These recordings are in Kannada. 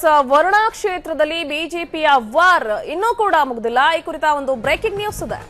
ವರುಣಾ ಕ್ಷೇತ್ರದಲ್ಲಿ ಬಿಜೆಪಿಯ ವಾರ್ ಇನ್ನೂ ಕೂಡ ಮುಗಿದಿಲ್ಲ. ಈ ಕುರಿತ ಒಂದು ಬ್ರೇಕಿಂಗ್ ನ್ಯೂಸ್ ಇದೆ.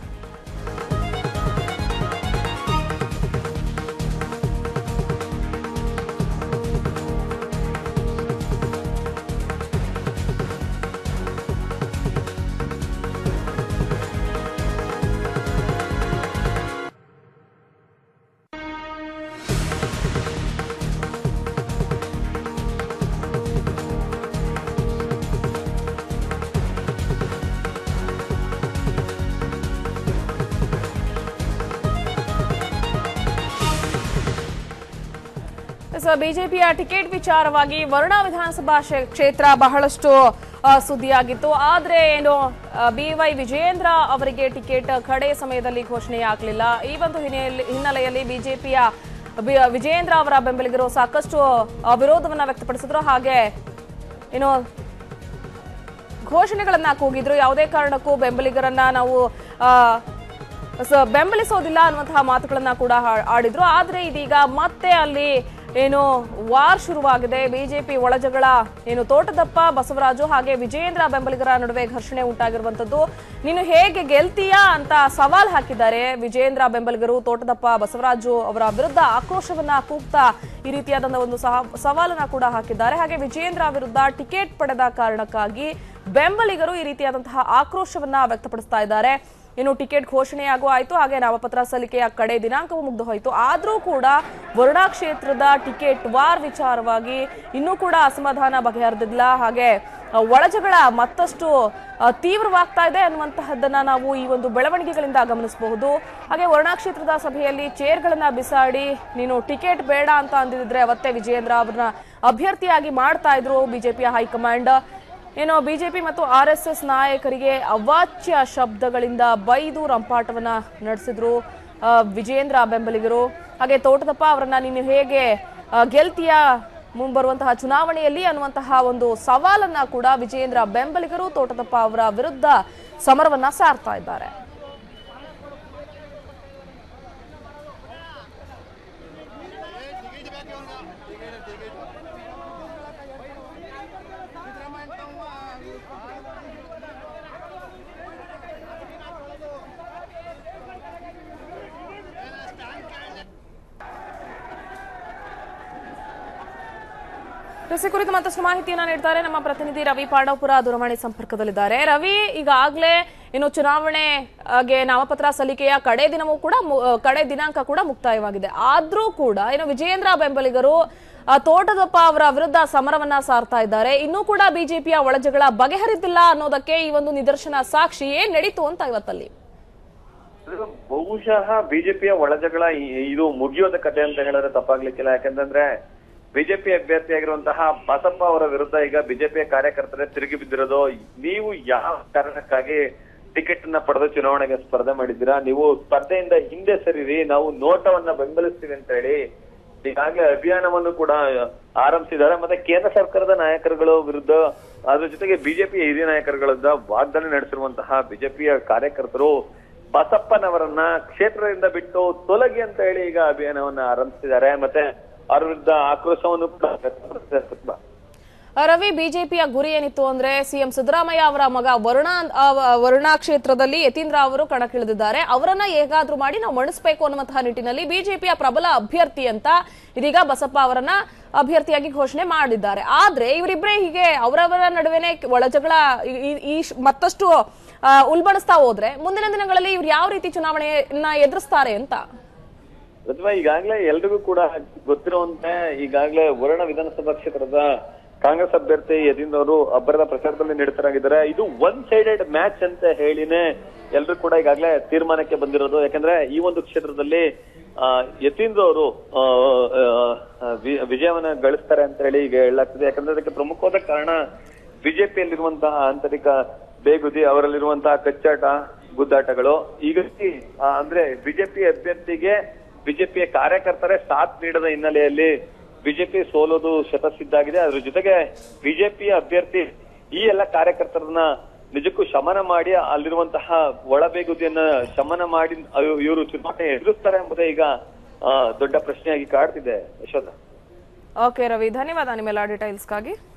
ಬಿಜೆಪಿಯ ಟಿಕೆಟ್ ವಿಚಾರವಾಗಿ ವರುಣಾ ವಿಧಾನಸಭಾ ಕ್ಷೇತ್ರ ಬಹಳಷ್ಟು ಸುದ್ದಿಯಾಗಿತ್ತು. ಆದ್ರೆ ಏನು BY ವಿಜಯೇಂದ್ರ ಅವರಿಗೆ ಟಿಕೆಟ್ ಕಡೆ ಸಮಯದಲ್ಲಿ ಘೋಷಣೆಯಾಗಲಿಲ್ಲ. ಈ ಒಂದು ಹಿನ್ನೆಲೆಯಲ್ಲಿ ಬಿಜೆಪಿಯ ವಿಜಯೇಂದ್ರ ಅವರ ಬೆಂಬಲಿಗರು ಸಾಕಷ್ಟು ವಿರೋಧವನ್ನ ವ್ಯಕ್ತಪಡಿಸಿದ್ರು. ಹಾಗೆ ಏನು ಘೋಷಣೆಗಳನ್ನ ಕೂಗಿದ್ರು. ಯಾವುದೇ ಕಾರಣಕ್ಕೂ ಬೆಂಬಲಿಗರನ್ನ ನಾವು ಬೆಂಬಲಿಸೋದಿಲ್ಲ ಅನ್ನುವಂತಹ ಮಾತುಗಳನ್ನ ಕೂಡ ಆಡಿದ್ರು. ಆದ್ರೆ ಇದೀಗ ಮತ್ತೆ ಅಲ್ಲಿ ಏನು ವಾರ್ ಶುರುವಾಗಿದೆ. ಬಿಜೆಪಿ ಒಳಜಗಳ ಏನು ತೋಟದಪ್ಪ ಬಸವರಾಜು ಹಾಗೆ ವಿಜಯೇಂದ್ರ ಬೆಂಬಲಿಗರ ನಡುವೆ ಘರ್ಷಣೆ ಉಂಟಾಗಿರುವಂತದ್ದು. ನೀನು ಹೇಗೆ ಗೆಲ್ತೀಯಾ ಅಂತ ಸವಾಲ್ ಹಾಕಿದ್ದಾರೆ ವಿಜಯೇಂದ್ರ ಬೆಂಬಲಿಗರು. ತೋಟದಪ್ಪ ಬಸವರಾಜು ಅವರ ವಿರುದ್ಧ ಆಕ್ರೋಶವನ್ನ ಕೂಗ್ತಾ ಈ ರೀತಿಯಾದ ಒಂದು ಸವಾಲನ್ನ ಕೂಡ ಹಾಕಿದ್ದಾರೆ. ಹಾಗೆ ವಿಜಯೇಂದ್ರ ವಿರುದ್ಧ ಟಿಕೆಟ್ ಪಡೆದ ಕಾರಣಕ್ಕಾಗಿ ಬೆಂಬಲಿಗರು ಈ ರೀತಿಯಾದಂತಹ ಆಕ್ರೋಶವನ್ನ ವ್ಯಕ್ತಪಡಿಸ್ತಾ ಇದ್ದಾರೆ. ಇನ್ನು ಟಿಕೆಟ್ ಘೋಷಣೆಯಾಗೂ ಆಯಿತು, ಹಾಗೆ ನಾಮಪತ್ರ ಸಲ್ಲಿಕೆಯ ಕಡೆ ದಿನಾಂಕವೂ ಮುಗ್ದು ಹೋಯಿತು. ಆದರೂ ಕೂಡ ವರುಣಾ ಕ್ಷೇತ್ರದ ಟಿಕೆಟ್ ವಾರ್ ವಿಚಾರವಾಗಿ ಇನ್ನೂ ಕೂಡ ಅಸಮಾಧಾನ ಬಗೆಹರಿದಿಲ್ಲ. ಹಾಗೆ ಒಳಜಗಳ ಮತ್ತಷ್ಟು ತೀವ್ರವಾಗ್ತಾ ಇದೆ ಅನ್ನುವಂತಹದ್ದನ್ನ ನಾವು ಈ ಒಂದು ಬೆಳವಣಿಗೆಗಳಿಂದ ಗಮನಿಸಬಹುದು. ಹಾಗೆ ವರುಣಾ ಕ್ಷೇತ್ರದ ಸಭೆಯಲ್ಲಿ ಚೇರ್ಗಳನ್ನ ಬಿಸಾಡಿ ನೀನು ಟಿಕೆಟ್ ಬೇಡ ಅಂತ ಅಂದಿದ್ರೆ ಅವತ್ತೇ ವಿಜಯೇಂದ್ರ ಅವರನ್ನ ಅಭ್ಯರ್ಥಿಯಾಗಿ ಮಾಡ್ತಾ ಇದ್ರು ಬಿಜೆಪಿಯ ಹೈಕಮಾಂಡ್. ಏನೋ ಬಿಜೆಪಿ ಮತ್ತು RSS ನಾಯಕರಿಗೆ ಅವಾಚ್ಯ ಶಬ್ದಗಳಿಂದ ಬೈದು ರಂಪಾಟವನ್ನ ನಡೆಸಿದ್ರು ವಿಜಯೇಂದ್ರ ಬೆಂಬಲಿಗರು. ಹಾಗೆ ತೋಟದಪ್ಪ ಅವರನ್ನ ನೀನು ಹೇಗೆ ಗೆಲ್ತೀಯಾ ಮುಂಬರುವಂತಹ ಚುನಾವಣೆಯಲ್ಲಿ ಅನ್ನುವಂತಹ ಒಂದು ಸವಾಲನ್ನ ಕೂಡ ವಿಜಯೇಂದ್ರ ಬೆಂಬಲಿಗರು ತೋಟದಪ್ಪ ಅವರ ವಿರುದ್ಧ ಸಮರವನ್ನ ಸಾರ್ತಾ ಇದ್ದಾರೆ. ಕೃಷಿ ಕುರಿತು ಮತ್ತಷ್ಟು ಮಾಹಿತಿಯನ್ನ ನೀಡ್ತಾರೆ ನಮ್ಮ ಪ್ರತಿನಿಧಿ ರವಿ ಪಾಂಡವಪುರ ದೂರವಾಣಿ ಸಂಪರ್ಕದಲ್ಲಿದ್ದಾರೆ. ರವಿ, ಈಗಾಗಲೇ ಇನ್ನು ಚುನಾವಣೆಗೆ ನಾಮಪತ್ರ ಸಲ್ಲಿಕೆಯ ಕಡೆ ದಿನಾಂಕ ಕೂಡ ಮುಕ್ತಾಯವಾಗಿದೆ. ಆದ್ರೂ ಕೂಡ ಇನ್ನು ವಿಜಯೇಂದ್ರ ಬೆಂಬಲಿಗರು ತೋಟದಪ್ಪ ಅವರ ವಿರುದ್ಧ ಸಮರವನ್ನ ಸಾರ್ತಾ ಇದ್ದಾರೆ. ಇನ್ನೂ ಕೂಡ ಬಿಜೆಪಿಯ ಒಳಜಗಳ ಬಗೆಹರಿದಿಲ್ಲ ಅನ್ನೋದಕ್ಕೆ ಈ ಒಂದು ನಿದರ್ಶನ ಸಾಕ್ಷಿ. ಏನ್ ನಡೀತು ಅಂತ ಇವತ್ತಲ್ಲಿ? ಬಹುಶಃ ಬಿಜೆಪಿಯ ಒಳಜಗಳ ಇದು ಮುಗಿಯೋದ ಕಥೆ ಅಂತ ಹೇಳಿದ್ರೆ ತಪ್ಪಾಗ್ಲಿಕ್ಕಿಲ್ಲ. ಯಾಕಂತಂದ್ರೆ ಬಿಜೆಪಿ ಅಭ್ಯರ್ಥಿಯಾಗಿರುವಂತಹ ಬಸಪ್ಪ ಅವರ ವಿರುದ್ಧ ಈಗ ಬಿಜೆಪಿಯ ಕಾರ್ಯಕರ್ತರೇ ತಿರುಗಿ ಬಿದ್ದಿರೋದು. ನೀವು ಯಾವ ಕಾರಣಕ್ಕಾಗಿ ಟಿಕೆಟ್ ಅನ್ನ ಪಡೆದು ಚುನಾವಣೆಗೆ ಸ್ಪರ್ಧೆ ಮಾಡಿದ್ದೀರಾ? ನೀವು ಸ್ಪರ್ಧೆಯಿಂದ ಹಿಂದೆ ಸರಿರಿ, ನಾವು ನೋಟವನ್ನ ಬೆಂಬಲಿಸ್ತೀವಿ ಅಂತ ಹೇಳಿ ಈಗಾಗಲೇ ಅಭಿಯಾನವನ್ನು ಕೂಡ ಆರಂಭಿಸಿದ್ದಾರೆ. ಮತ್ತೆ ಕೇಂದ್ರ ಸರ್ಕಾರದ ನಾಯಕರುಗಳ ವಿರುದ್ಧ, ಅದ್ರ ಜೊತೆಗೆ ಬಿಜೆಪಿಯ ಹಿರಿಯ ನಾಯಕರುಗಳ ವಿರುದ್ಧ ವಾಗ್ದಾಳಿ ನಡೆಸಿರುವಂತಹ ಬಿಜೆಪಿಯ ಕಾರ್ಯಕರ್ತರು ಬಸಪ್ಪನವರನ್ನ ಕ್ಷೇತ್ರದಿಂದ ಬಿಟ್ಟು ತೊಲಗಿ ಅಂತ ಹೇಳಿ ಈಗ ಅಭಿಯಾನವನ್ನ ಆರಂಭಿಸಿದ್ದಾರೆ. ಮತ್ತೆ ಅವರ ವಿರುದ್ಧ ಆಕ್ರೋಶವನ್ನು ರವಿ, ಬಿಜೆಪಿಯ ಗುರಿ ಏನಿತ್ತು ಅಂದ್ರೆ ಸಿಎಂ ಸಿದ್ದರಾಮಯ್ಯ ಅವರ ಮಗ ವರುಣಾ ಕ್ಷೇತ್ರದಲ್ಲಿ ಯತೀಂದ್ರ ಅವರು ಕಣಕ್ಕಿಳಿದಿದ್ದಾರೆ. ಅವರನ್ನ ಹೇಗಾದ್ರೂ ಮಾಡಿ ನಾವು ಮಣಿಸಬೇಕು ಅನ್ನುವಂತಹ ನಿಟ್ಟಿನಲ್ಲಿ ಬಿಜೆಪಿಯ ಪ್ರಬಲ ಅಭ್ಯರ್ಥಿ ಅಂತ ಇದೀಗ ಬಸಪ್ಪ ಅವರನ್ನ ಅಭ್ಯರ್ಥಿಯಾಗಿ ಘೋಷಣೆ ಮಾಡಿದ್ದಾರೆ. ಆದ್ರೆ ಇವರಿಬ್ಬರೇ ಹೀಗೆ ಅವರವರ ನಡುವೆನೆ ಒಳಜಗಳ ಮತ್ತಷ್ಟು ಉಲ್ಬಣಿಸ್ತಾ ಹೋದ್ರೆ ಮುಂದಿನ ದಿನಗಳಲ್ಲಿ ಇವ್ರು ಯಾವ ರೀತಿ ಚುನಾವಣೆಯನ್ನ ಎದುರಿಸ್ತಾರೆ ಅಂತ? ಅಥವಾ ಈಗಾಗಲೇ ಎಲ್ರಿಗೂ ಕೂಡ ಗೊತ್ತಿರುವಂತೆ ಈಗಾಗಲೇ ವರುಣಾ ವಿಧಾನಸಭಾ ಕ್ಷೇತ್ರದ ಕಾಂಗ್ರೆಸ್ ಅಭ್ಯರ್ಥಿ ಯತೀಂದ್ರ ಅವರು ಅಬ್ಬರದ ಪ್ರಚಾರದಲ್ಲಿ ನಿರತರಾಗಿದ್ದಾರೆ. ಇದು ಒನ್ ಸೈಡೆಡ್ ಮ್ಯಾಚ್ ಅಂತ ಹೇಳಿನೇ ಎಲ್ರು ಕೂಡ ಈಗಾಗಲೇ ತೀರ್ಮಾನಕ್ಕೆ ಬಂದಿರೋದು. ಯಾಕಂದ್ರೆ ಈ ಒಂದು ಕ್ಷೇತ್ರದಲ್ಲಿ ಯತೀಂದ್ರ ಅವರು ವಿಜಯವನ್ನ ಗಳಿಸ್ತಾರೆ ಅಂತ ಹೇಳಿ ಈಗ ಹೇಳಲಾಗ್ತದೆ. ಯಾಕಂದ್ರೆ ಅದಕ್ಕೆ ಪ್ರಮುಖವಾದ ಕಾರಣ ಬಿಜೆಪಿಯಲ್ಲಿರುವಂತಹ ಆಂತರಿಕ ಬೇಗುದಿ, ಅವರಲ್ಲಿರುವಂತಹ ಕಚ್ಚಾಟ ಗುದ್ದಾಟಗಳು. ಈಗ ಅಂದ್ರೆ ಬಿಜೆಪಿ ಅಭ್ಯರ್ಥಿಗೆ ಬಿಜೆಪಿಯ ಕಾರ್ಯಕರ್ತರೇ ಸಾಥ್ ನೀಡದ ಹಿನ್ನೆಲೆಯಲ್ಲಿ ಬಿಜೆಪಿ ಸೋಲೋದು ಶತಸಿದ್ಧಾಗಿದೆ. ಅದ್ರ ಜೊತೆಗೆ ಬಿಜೆಪಿಯ ಅಭ್ಯರ್ಥಿ ಈ ಎಲ್ಲ ಕಾರ್ಯಕರ್ತರನ್ನ ನಿಜಕ್ಕೂ ಶಮನ ಮಾಡಿ ಅಲ್ಲಿರುವಂತಹ ಒಳಬೇಗುದಿಯನ್ನ ಶಮನ ಮಾಡಿ ಇವರು ಚುನಾವಣೆ ಎದುರಿಸ್ತಾರೆ ಎಂಬುದೇ ಈಗ ದೊಡ್ಡ ಪ್ರಶ್ನೆಯಾಗಿ ಕಾಡ್ತಿದೆ. ಯಶೋಧ. ಓಕೆ ರವಿ, ಧನ್ಯವಾದ ನಿಮ್ಮೆಲ್ಲ ಡೀಟೇಲ್ಸ್ಗಾಗಿ.